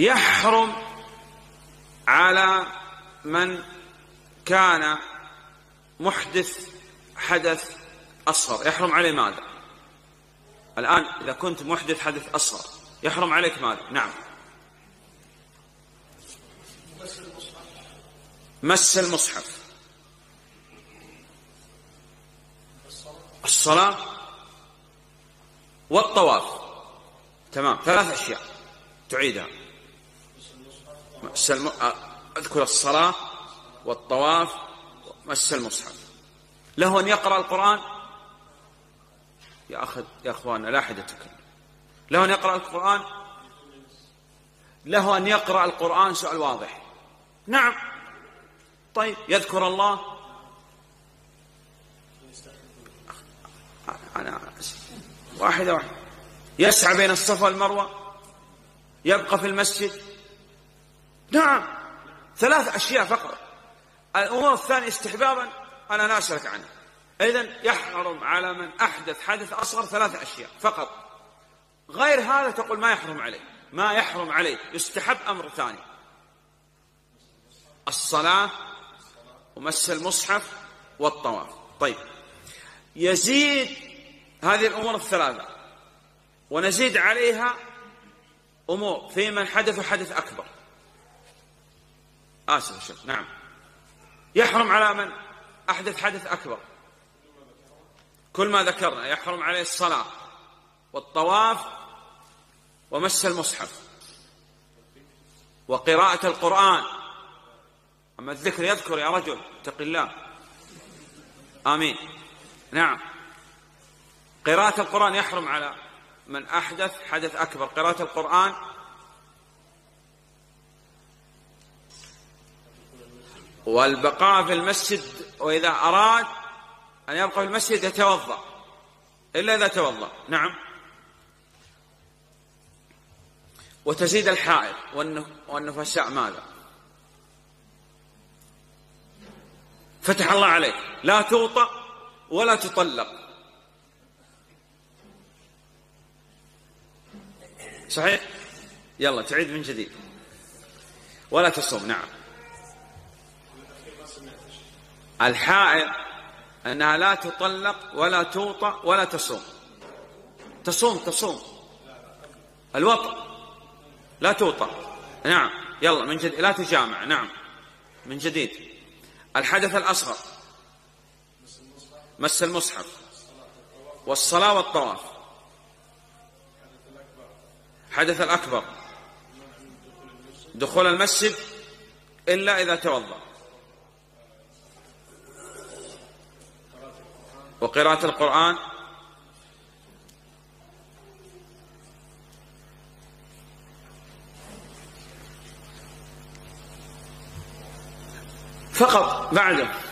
يحرم على من كان محدث حدث أصغر، يحرم عليه ماذا؟ الآن إذا كنت محدث حدث أصغر يحرم عليك ماذا؟ نعم. مس المصحف، الصلاة، والطواف. تمام، 3 أشياء تعيدها. اذكر الصلاة والطواف ومس المصحف. له أن يقرأ القرآن؟ يا أخوان لا أحد يتكلم. له أن يقرأ القرآن؟ له أن يقرأ القرآن. سؤال واضح. نعم. طيب يذكر الله؟ أنا واحدة. يسعى بين الصفا والمروة؟ يبقى في المسجد؟ نعم. 3 أشياء فقط. الأمور الثانية استحبابا أنا لا أسألك عنها. إذن يحرم على من أحدث حدث أصغر 3 أشياء فقط. غير هذا تقول ما يحرم عليه، ما يحرم عليه. يستحب أمر ثاني: الصلاة ومس المصحف والطواف. طيب يزيد هذه الأمور ال3 ونزيد عليها أمور في من حدث حدث أكبر. آسف الشيخ. نعم. يحرم على من أحدث حدث أكبر كل ما ذكرنا. يحرم عليه الصلاة والطواف ومس المصحف وقراءة القرآن. أما الذكر يذكر يا رجل، اتق الله. آمين. نعم. قراءة القرآن يحرم على من أحدث حدث أكبر قراءة القرآن. والبقاء في المسجد، وإذا أراد أن يبقى في المسجد يتوضأ إلا إذا توضأ. نعم. وتزيد الحائض والنفساء ماذا؟ فتح الله عليك، لا توطأ ولا تطلق. صحيح؟ يلا تعيد من جديد. ولا تصوم. نعم. الحائض أنها لا تطلق ولا توطأ ولا تصوم. تصوم الوطأ، لا توطأ. نعم. يلا من جديد. لا تجامع. نعم. من جديد. الحدث الأصغر مس المصحف والصلاة والطواف. حدث الأكبر دخول المسجد إلا إذا توضأ، وقراءة القرآن. فقط. بعده